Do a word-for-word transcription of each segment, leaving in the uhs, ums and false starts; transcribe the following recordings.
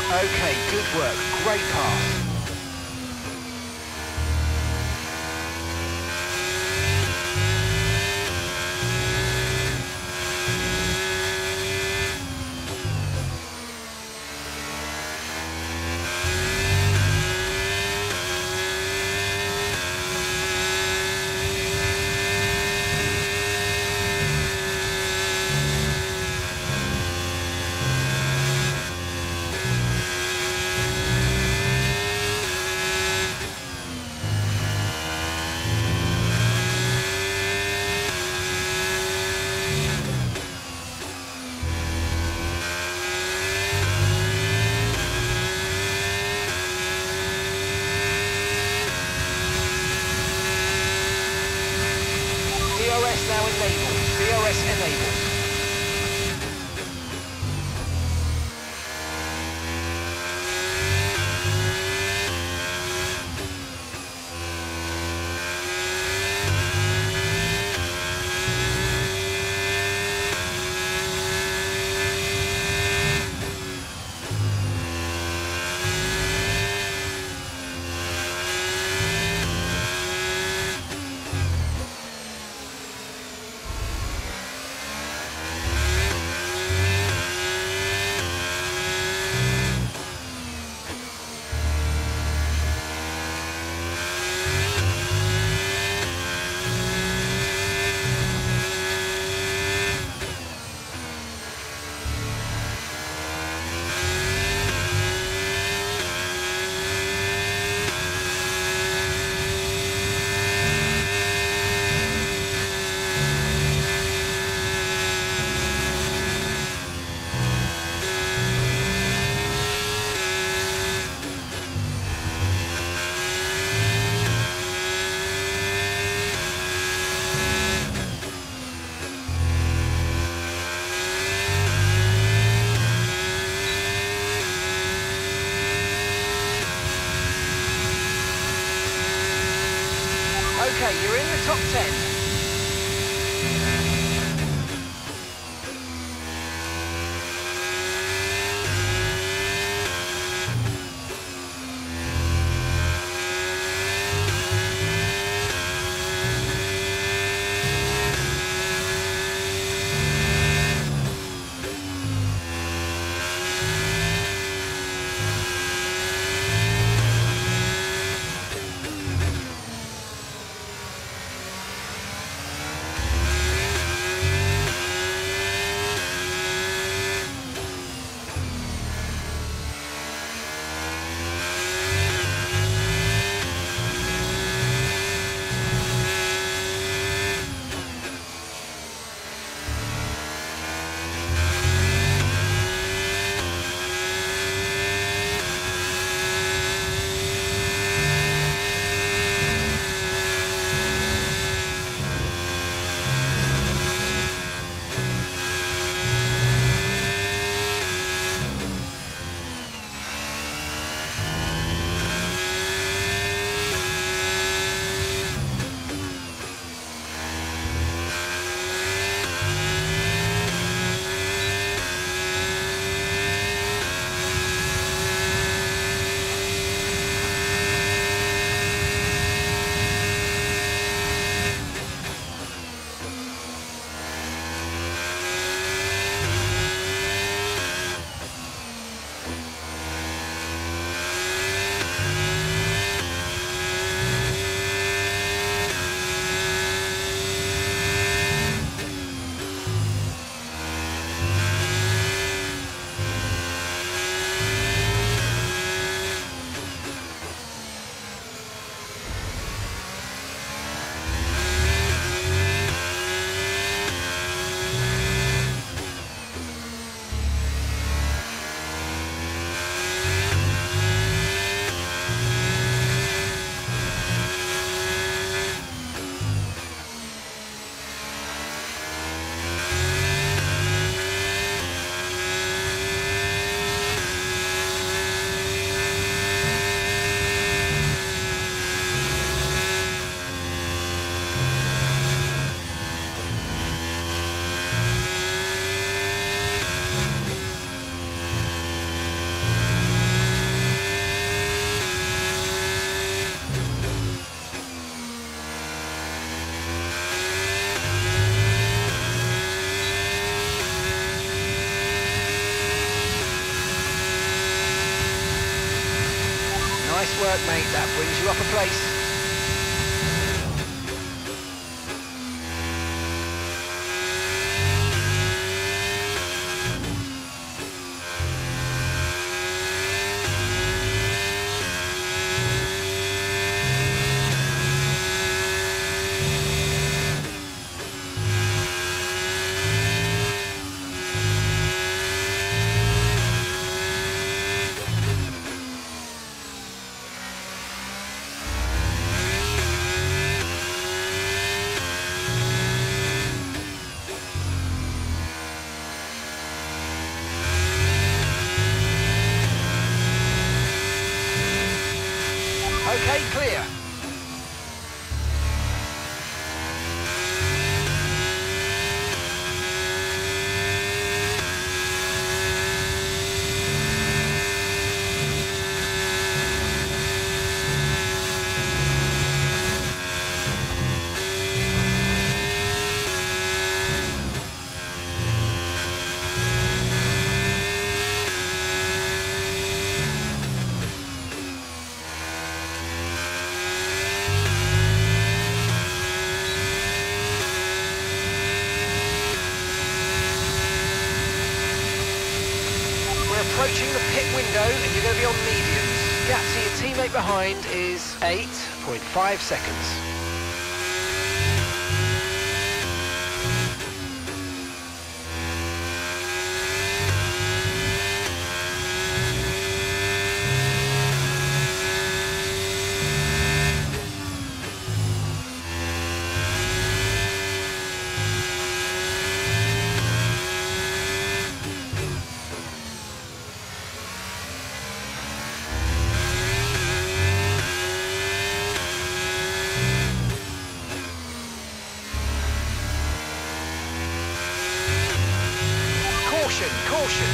Okay, good work. Great pass. D R S now enabled. D R S enabled. Okay, you're in the top ten. Nice work, mate. That brings you up a place. Okay, clear. Approaching the pit window and you're going to be on mediums. Gap to your teammate behind is eight point five seconds. Caution, caution.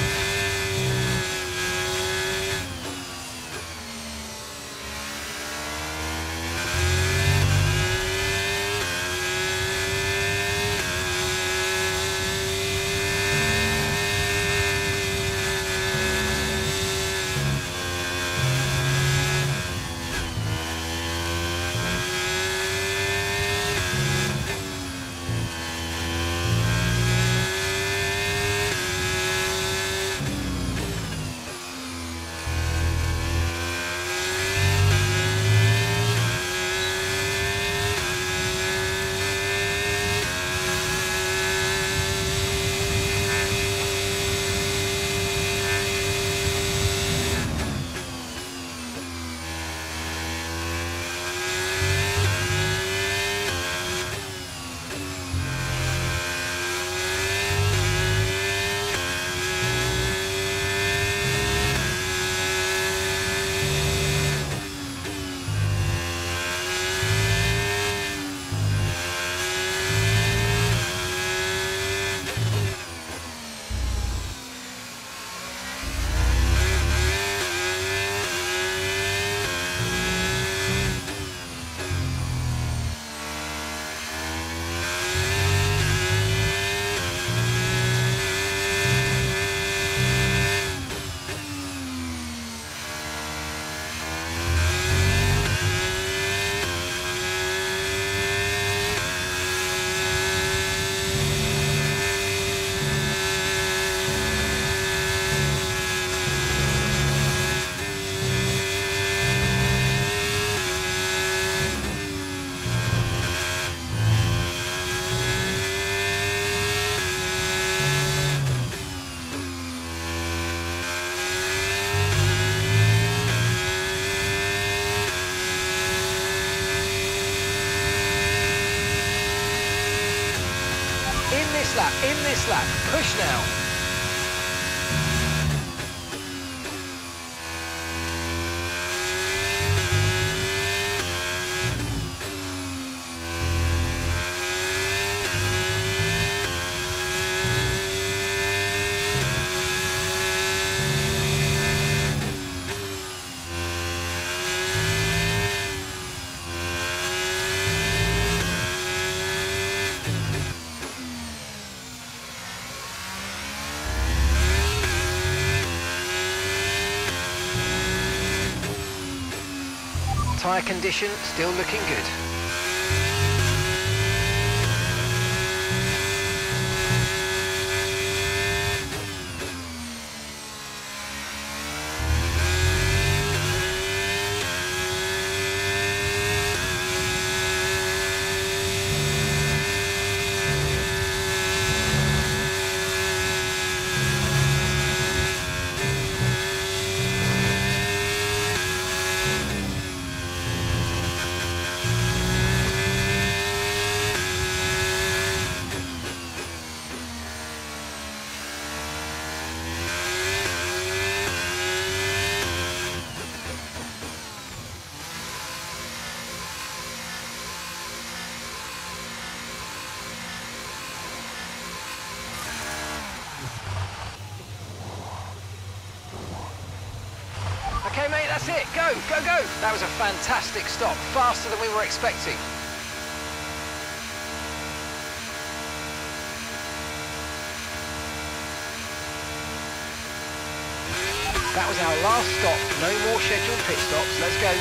lap, in this lap. Push now. tyre condition still looking good. Okay mate, that's it, go, go, go! That was a fantastic stop, faster than we were expecting. That was our last stop, no more scheduled pit stops, let's go.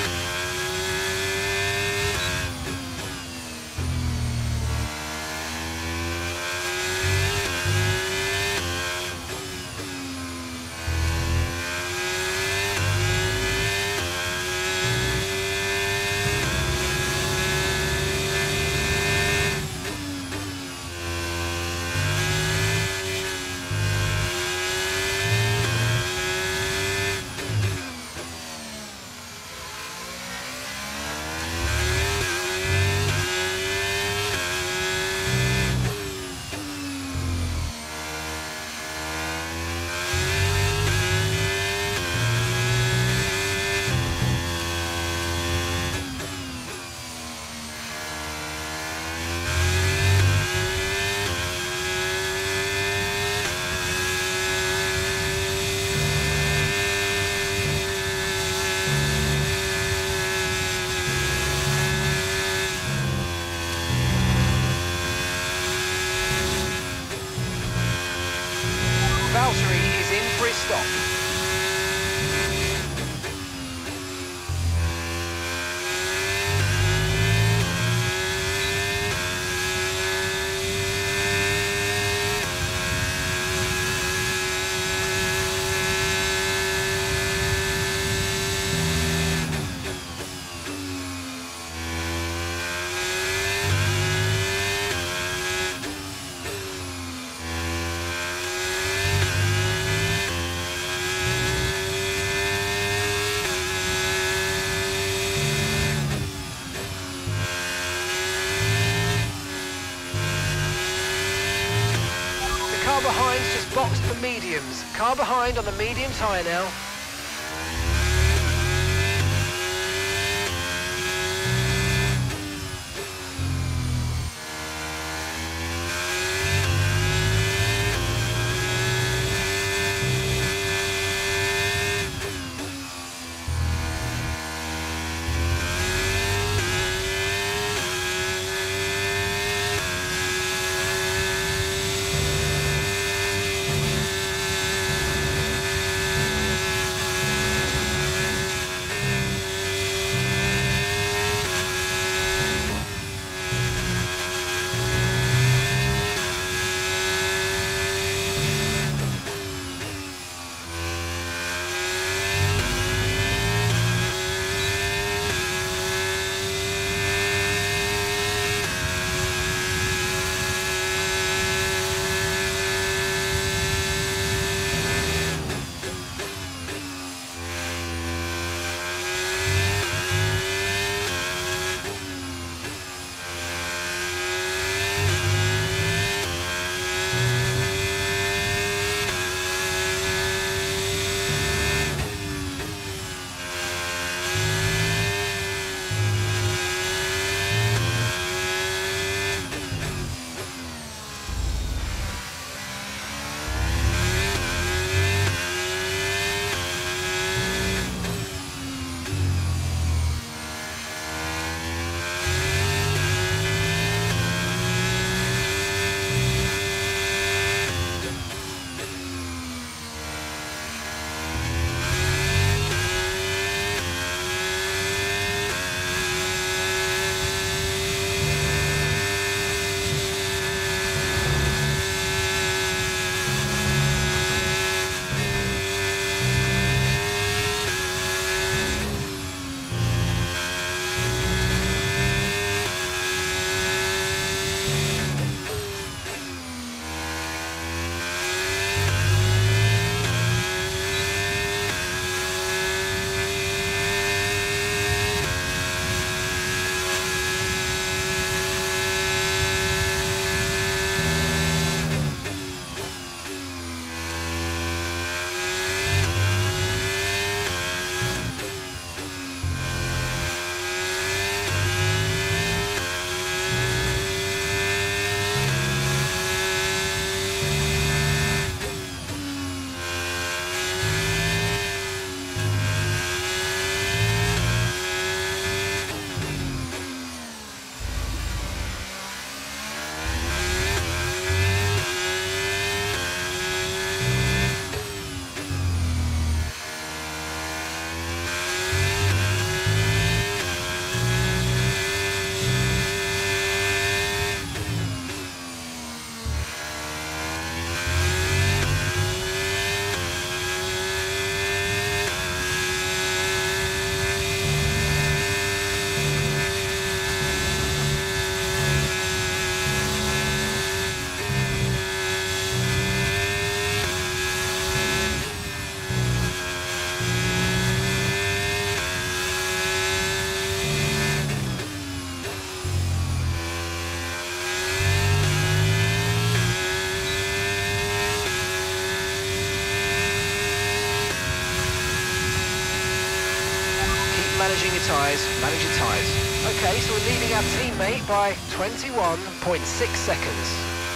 Valtteri is in for his stop. Car behind's just boxed for mediums. Car behind on the medium tyre now. managing your tyres, manage your tyres. Okay, so we're leading our teammate by twenty-one point six seconds.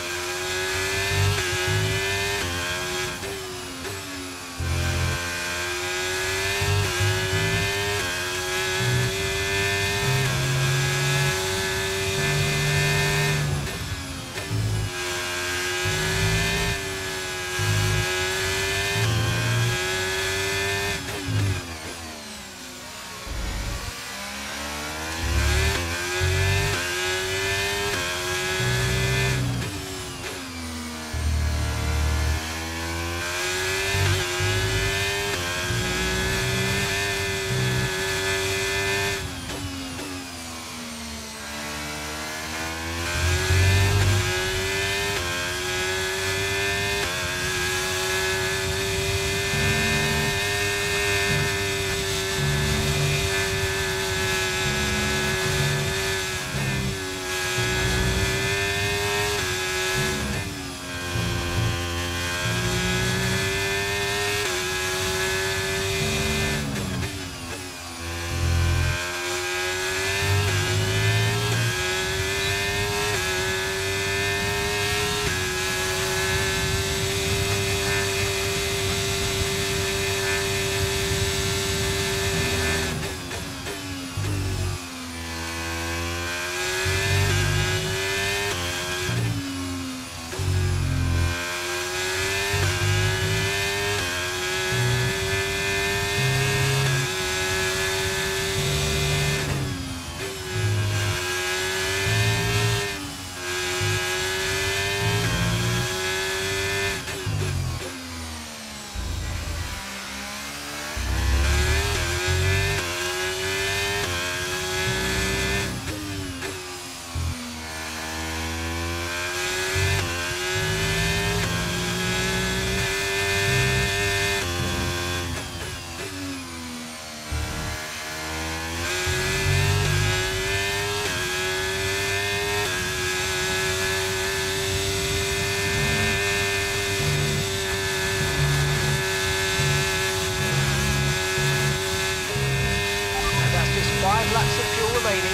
Five laps of fuel remaining.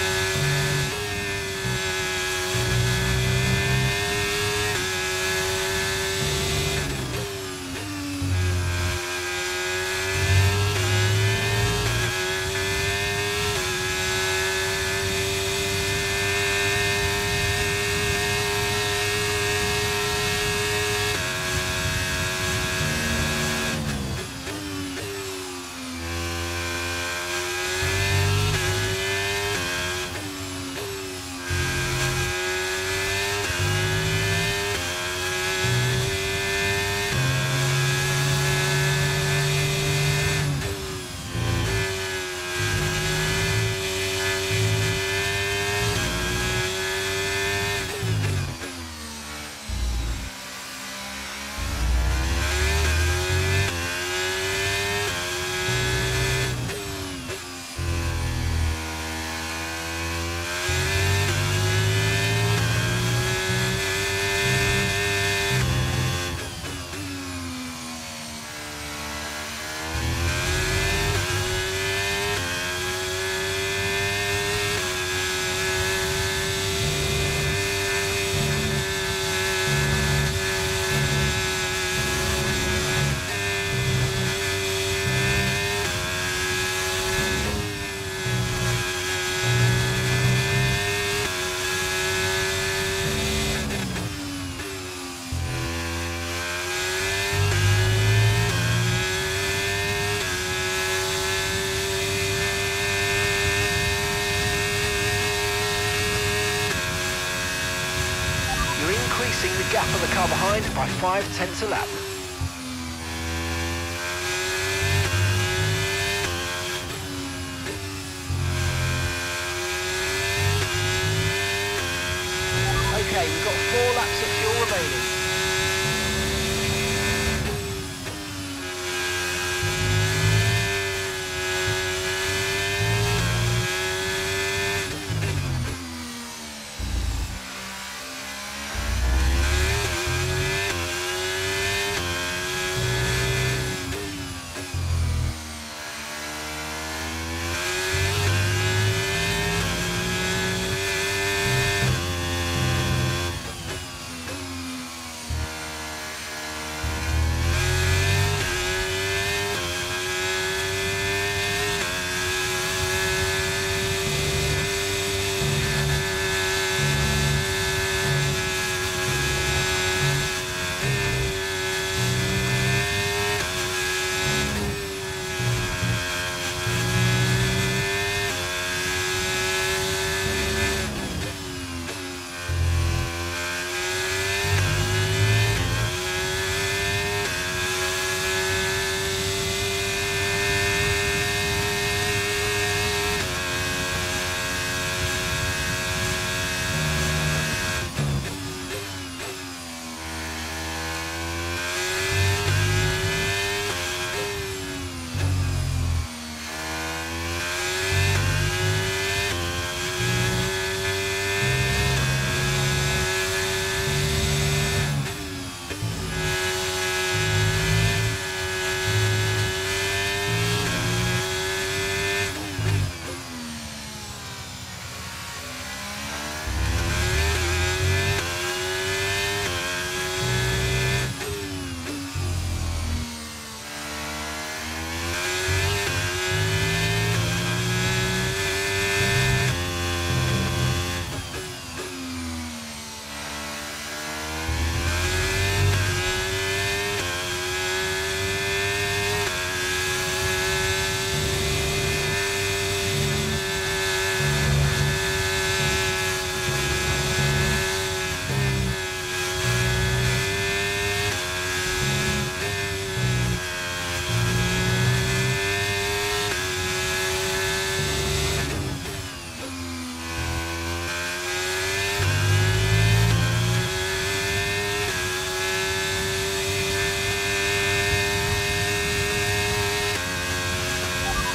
Increasing the gap on the car behind by five tenths a lap. Okay, we've got four laps of fuel remaining.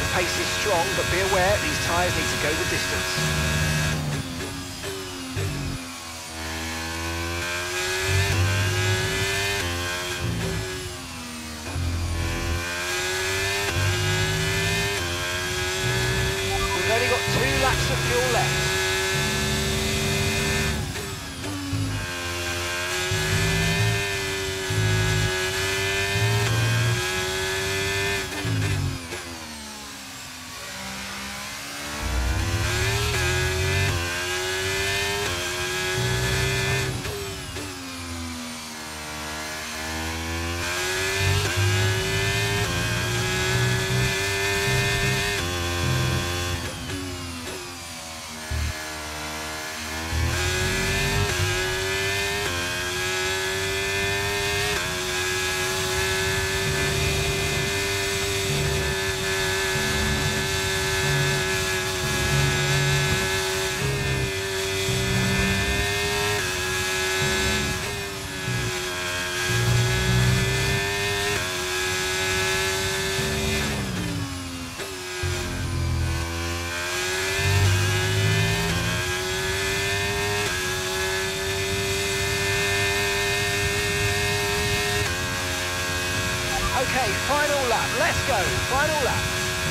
pace is strong, but be aware these tyres need to go the distance. We've only got two laps of fuel left. Okay, final lap, let's go, final lap.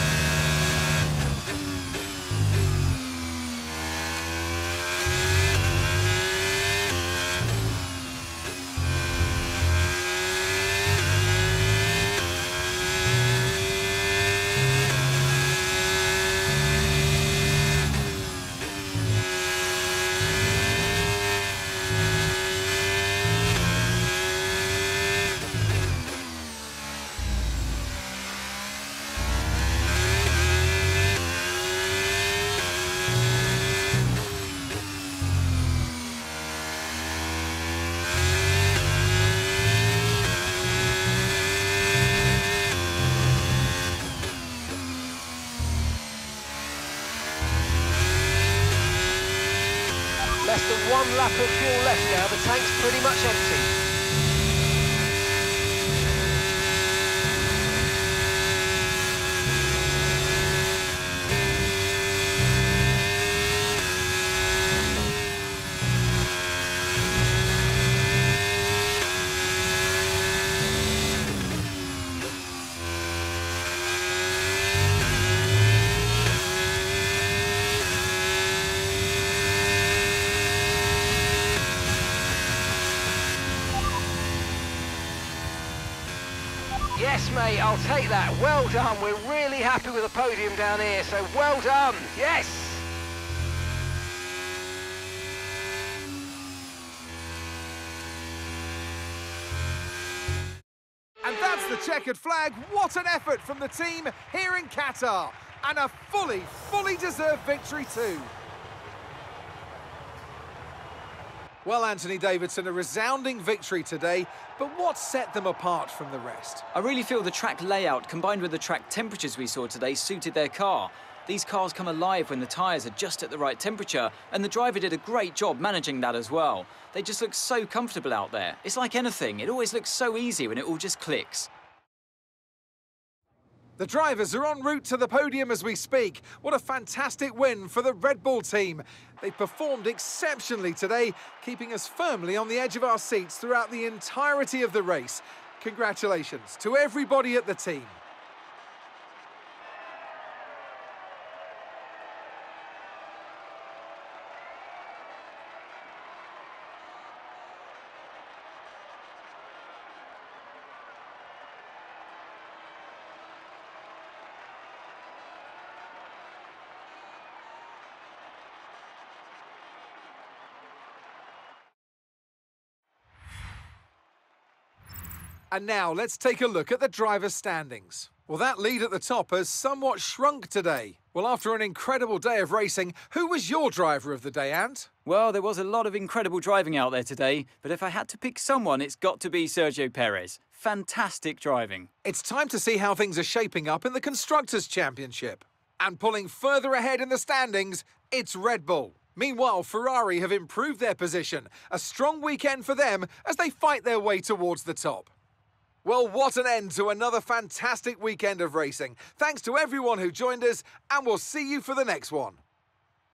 Less than one lap of fuel left now, the tank's pretty much empty. Yes, mate, I'll take that. Well done. We're really happy with the podium down here, so well done. Yes! And that's the checkered flag. What an effort from the team here in Qatar. And a fully, fully deserved victory too. Well, Anthony Davidson, a resounding victory today, but what set them apart from the rest? I really feel the track layout combined with the track temperatures we saw today suited their car. These cars come alive when the tyres are just at the right temperature, and the driver did a great job managing that as well. They just look so comfortable out there. It's like anything, it always looks so easy when it all just clicks. The drivers are en route to the podium as we speak. What a fantastic win for the Red Bull team. They performed exceptionally today, keeping us firmly on the edge of our seats throughout the entirety of the race. Congratulations to everybody at the team. And now let's take a look at the driver's standings. Well, that lead at the top has somewhat shrunk today. Well, after an incredible day of racing, who was your driver of the day, Ant? Well, there was a lot of incredible driving out there today, but if I had to pick someone, it's got to be Sergio Perez. Fantastic driving. It's time to see how things are shaping up in the Constructors' Championship. And pulling further ahead in the standings, it's Red Bull. Meanwhile, Ferrari have improved their position. A strong weekend for them as they fight their way towards the top. Well, what an end to another fantastic weekend of racing. Thanks to everyone who joined us, and we'll see you for the next one.